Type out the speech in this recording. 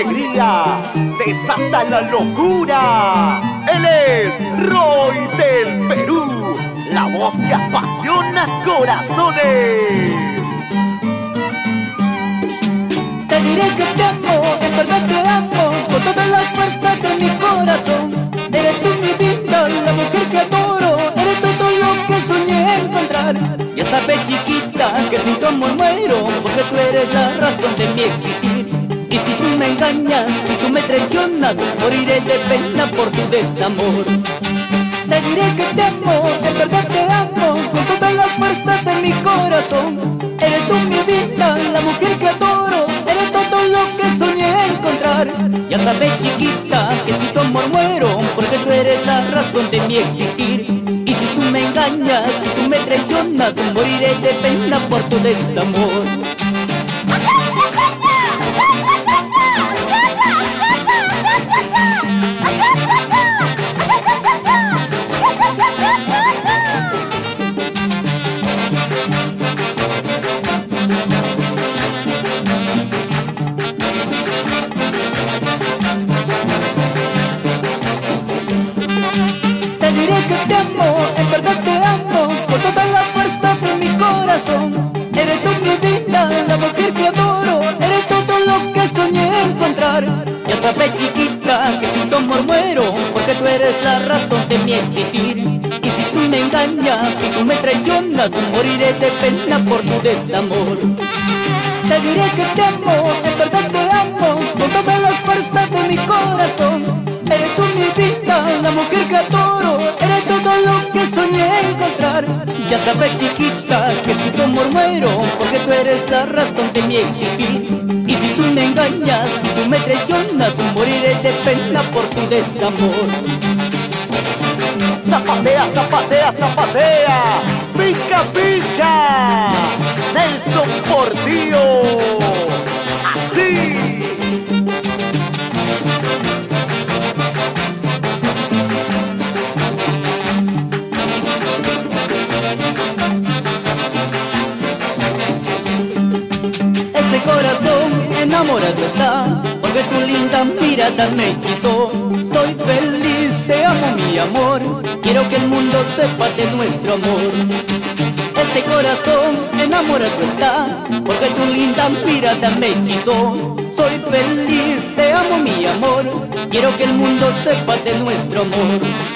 alegría, desata la locura. Él es Roy del Perú, la voz que apasiona corazones. Te diré que te amo, en verdad te amo, con todas las fuerzas de mi corazón. Eres tú mi vida, la mujer que adoro, eres todo lo que soñé encontrar. Ya sabes, chiquita, que sin tu amor muero, porque tú eres la razón de mi existir. Y si tú me engañas, si tú me traicionas, moriré de pena por tu desamor. Te diré que te amo, en verdad te amo, con todas las fuerzas de mi corazón. Eres tú mi vida, la mujer que adoro, eres todo lo que soñé encontrar. Ya sabes, chiquita, que sin tu amor muero, porque tú eres la razón de mi existir. Y si tú me engañas, si tú me traicionas, moriré de pena por tu desamor. Te diré que te amo, en verdad te amo, con todas las fuerzas de mi corazón. Eres tú mi vida, la mujer que adoro, eres todo lo que soñé encontrar. Ya sabes, chiquita, que sin tu amor muero, porque tú eres la razón de mi existir. Y si tú me engañas, si tú me traicionas, moriré de pena por tu desamor. Te diré que te amo, en verdad te amo, con todas las fuerzas de mi corazón. Eres tú mi vida, la mujer que adoro, eres todo lo que soñé encontrar. Ya sabes, chiquita, que sin tu amor muero, porque tú eres la razón de mi existir. Y si tú me engañas, si tú me traicionas, moriré de pena por tu desamor. Zapatea, zapatea, zapatea, pica, pica, Nelson Portillo, así. Este corazón enamorado está, porque tu linda mirada me hechizó. Soy feliz, te amo mi amor, quiero que el mundo sepa de nuestro amor. Este corazón enamorado está, porque tu linda mirada me hechizó. Soy feliz, te amo mi amor, quiero que el mundo sepa de nuestro amor.